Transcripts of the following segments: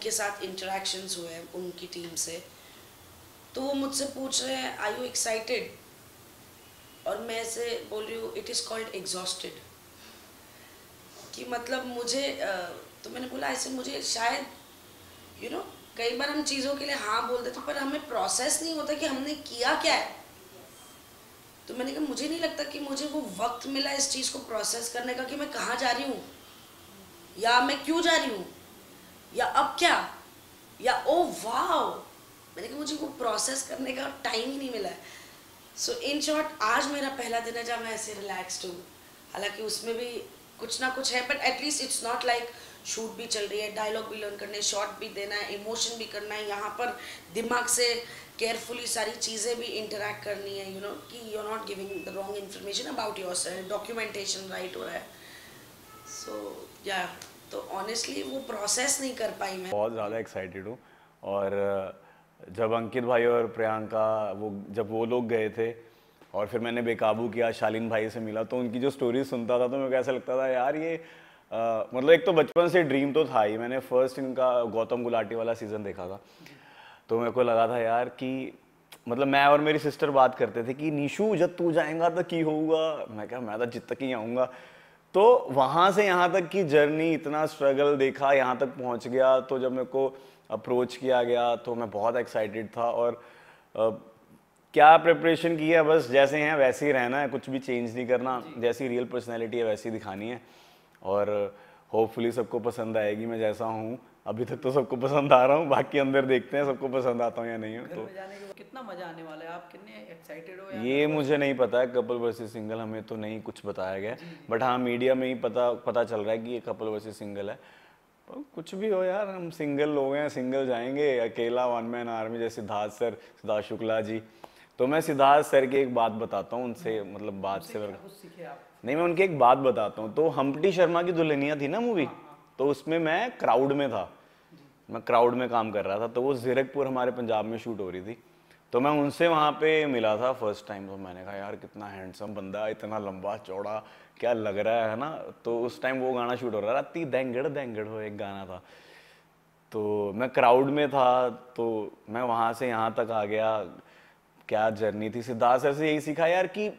के साथ इंटरेक्शंस हुए हैं उनकी टीम से, तो वो मुझसे पूछ रहे हैं आर यू एक्साइटेड, और मैं ऐसे बोल रही हूँ इट इज़ कॉल्ड एग्जॉस्टेड, कि मतलब मुझे तो मैंने बोला ऐसे मुझे शायद कई बार हम चीज़ों के लिए हाँ बोल देते पर हमें प्रोसेस नहीं होता कि हमने किया क्या है। तो मैंने कहा मुझे नहीं लगता कि मुझे वो वक्त मिला इस चीज़ को प्रोसेस करने का कि मैं कहाँ जा रही हूँ, या मैं क्यों जा रही हूँ, या अब क्या, या ओ वाओ, मैंने कहा मुझे वो प्रोसेस करने का टाइम ही नहीं मिला है। सो इन शॉर्ट आज मेरा पहला दिन है जब मैं ऐसे रिलैक्स्ड हूँ, हालांकि उसमें भी कुछ ना कुछ है, but at least it's not like shoot भी चल रही है, डायलॉग भी लर्न करने, शॉट भी देना है, इमोशन भी करना है, यहाँ पर दिमाग से केयरफुली सारी चीज़ें भी इंटरेक्ट करनी है, कि you are not giving the wrong information about yourself, documentation right हो रहा है। सो या तो ऑनेस्टली वो प्रोसेस नहीं कर पाई मैं। बहुत ज़्यादा एक्साइटेड हूँ। और जब अंकित भाई और प्रियंका जब वो लोग गए थे और फिर मैंने बेकाबू किया, शालीन भाई से मिला, तो उनकी जो स्टोरी सुनता था तो मेरे को ऐसा लगता था यार ये मतलब एक तो बचपन से ड्रीम तो था ही। मैंने फर्स्ट इनका गौतम गुलाटी वाला सीज़न देखा था, तो मेरे को लगा था यार कि मतलब मैं और मेरी सिस्टर बात करते थे कि निशु जब तू जाएगा तो की होगा। मैं क्या, मैं तो जित तक ही आऊँगा। तो वहाँ से यहाँ तक की जर्नी, इतना स्ट्रगल देखा, यहाँ तक पहुँच गया। तो जब मेरे को अप्रोच किया गया तो मैं बहुत एक्साइटेड था। और क्या प्रिपरेशन की है, बस जैसे हैं वैसे ही रहना है, कुछ भी चेंज नहीं करना, जैसी रियल पर्सनैलिटी है वैसी दिखानी है। और होपफुली सबको पसंद आएगी मैं जैसा हूँ। अभी तक तो सबको पसंद आ रहा हूँ, बाकी अंदर देखते हैं सबको पसंद आता हूँ या नहीं हो। तो जाने के बाद कितना मजा आने वाला है, आप कितने एक्साइटेड हो? ये मुझे नहीं पता है, कपल वर्सेस सिंगल हमें तो नहीं कुछ बताया गया, बट हाँ मीडिया में ही पता चल रहा है कि ये कपल वर्सेस सिंगल है। पर कुछ भी हो यार, हम सिंगल लोग हैं, सिंगल जाएंगे, अकेला वन मैन आर्मी, जैसे सिद्धार्थ सर, सिद्धार्थ शुक्ला जी। तो मैं सिद्धार्थ सर की एक बात बताता हूँ उनसे, मतलब बात से नहीं, मैं उनकी एक बात बताता हूँ। तो हम्प्टी शर्मा की दुल्हनिया थी ना मूवी, तो उसमें मैं क्राउड में था, मैं क्राउड में काम कर रहा था। तो वो जीरकपुर हमारे पंजाब में शूट हो रही थी, तो मैं उनसे वहाँ पे मिला था फर्स्ट टाइम। तो मैंने कहा यार कितना हैंडसम बंदा, इतना लंबा चौड़ा, क्या लग रहा है ना। तो उस टाइम वो गाना शूट हो रहा था, ती देंगड़ देंगड़ हो एक गाना था। तो मैं क्राउड में था, तो मैं वहाँ से यहाँ तक आ गया। क्या जर्नी थी। सिद्धार्थ सर से यही सीखा यार कि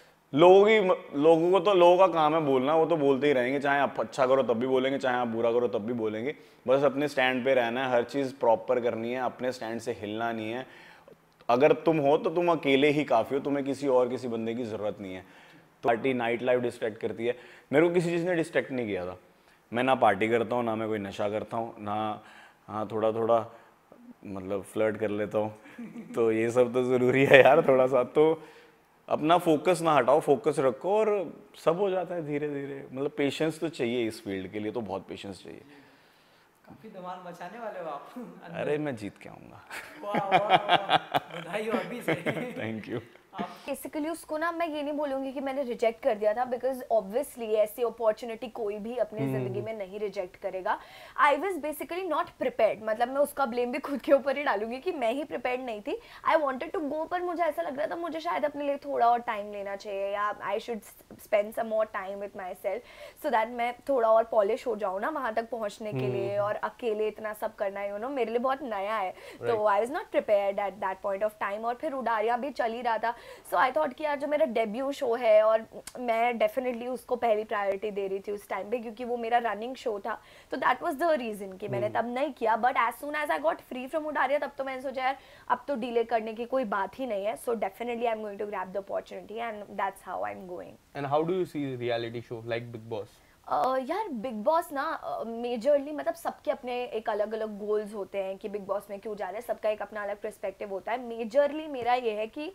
लोगों को तो, लोगों का काम है बोलना, वो तो बोलते ही रहेंगे, चाहे आप अच्छा करो तब भी बोलेंगे, चाहे आप बुरा करो तब भी बोलेंगे। बस अपने स्टैंड पे रहना है, हर चीज़ प्रॉपर करनी है, अपने स्टैंड से हिलना नहीं है। अगर तुम हो तो तुम अकेले ही काफ़ी हो, तुम्हें किसी बंदे की ज़रूरत नहीं है। तो पार्टी, नाइट लाइफ डिस्ट्रैक्ट करती है। मेरे को किसी चीज़ ने डिस्ट्रैक्ट नहीं किया था। मैं ना पार्टी करता हूँ, ना मैं कोई नशा करता हूँ, ना हाँ थोड़ा थोड़ा मतलब फ्लर्ट कर लेता हूँ। तो ये सब तो ज़रूरी है यार थोड़ा सा। तो अपना फोकस ना हटाओ, फोकस रखो और सब हो जाता है धीरे धीरे। मतलब पेशेंस तो चाहिए इस फील्ड के लिए, तो बहुत पेशेंस चाहिए। काफी धमाल मचाने वाले हो आप। अरे मैं जीत के आऊँगा। वाह वाह वाह, बधाई हो अभी से। Thank you. बेसिकली उसको ना मैं ये नहीं बोलूँगी कि मैंने रिजेक्ट कर दिया था, बिकॉज ऑब्वियसली ऐसी अपॉर्चुनिटी कोई भी अपनी ज़िंदगी में नहीं रिजेक्ट करेगा। I was basically not prepared, मतलब मैं उसका ब्लेम भी खुद के ऊपर ही डालूंगी कि मैं ही प्रिपेयर्ड नहीं थी। आई वॉन्टेड टू गो, पर मुझे ऐसा लग रहा था मुझे शायद अपने लिए थोड़ा और टाइम लेना चाहिए, या I should spend some more time with myself, so that मैं थोड़ा और पॉलिश हो जाऊँ ना वहाँ तक पहुँचने के लिए। और अकेले इतना सब करना मेरे लिए बहुत नया है, तो I was not prepared at that point of time. और फिर उडारिया भी चल ही रहा था, सो आई थॉट कि यार जो मेरा डेब्यू शो है, और मैं डेफिनेटली उसको पहली प्रायोरिटी दे रही थी उस टाइम पे, क्योंकि वो मेरा रनिंग शो था। तो दैट वाज द रीजन कि मैंने तब नहीं किया। But as soon as I got free from Udaariyaan, तब तो मैंने सोचा यार अब तो डिले करने की कोई बात ही नहीं है। So definitely I am going to grab the opportunity, and that's how I am going. And how do you see reality show like Bigg Boss? यार बिग बॉस ना मेजरली मतलब सबके अपने एक अलग अलग गोल्स होते हैं कि बिग बॉस में क्यों जा रहे हैं, सबका एक अपना अलग पर्सपेक्टिव होता है। मेजरली मेरा ये है कि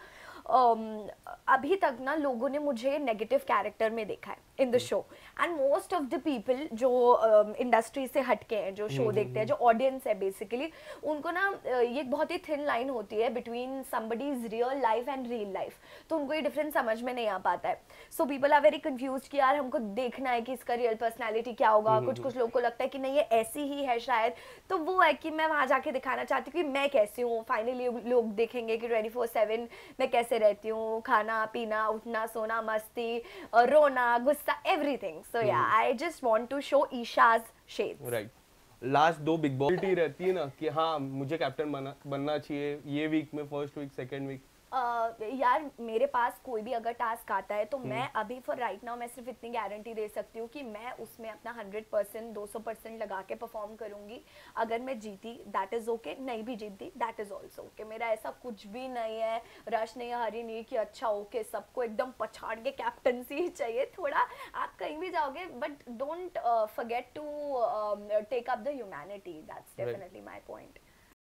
अभी तक ना लोगों ने मुझे नेगेटिव कैरेक्टर में देखा है in the show, and most of the people जो इंडस्ट्री से हटके हैं, जो शो देखते हैं, जो ऑडियंस है बेसिकली, उनको ना ये बहुत ही थिन लाइन होती है between somebody's real life and real life, तो उनको ये डिफरेंस समझ में नहीं आ पाता है। So people are very confuse कि यार हमको देखना है कि इसका रियल पर्सनैलिटी क्या होगा। कुछ लोगों को लगता है कि नहीं ये ऐसी ही है शायद, तो वो है कि मैं वहां जाके दिखाना चाहती हूँ कि मैं कैसी हूँ। फाइनली लोग देखेंगे कि 24/7 मैं कैसे रहती हूँ, खाना पीना उठना सोना मस्ती रोना गुस्सा everything. So yeah I just want to show Isha's shades. Right. Last 2 Bigg Boss रहती है ना कि हाँ मुझे कैप्टन बनना चाहिए ये वीक में, फर्स्ट वीक, सेकंड वीक। यार मेरे पास कोई भी अगर टास्क आता है तो मैं अभी फॉर राइट नाउ मैं सिर्फ इतनी गारंटी दे सकती हूँ कि मैं उसमें अपना 100% 200% लगा के परफॉर्म करूंगी। अगर मैं जीती दैट इज ओके, नहीं भी जीती दैट इज ऑल्सो ओके। मेरा ऐसा कुछ भी नहीं है, रश नहीं, हरी नहीं कि अच्छा ओके सबको एकदम पछाड़ के कैप्टनसी ही चाहिए। थोड़ा आप कहीं भी जाओगे but don't forget to take up the humanity, that's definitely my point.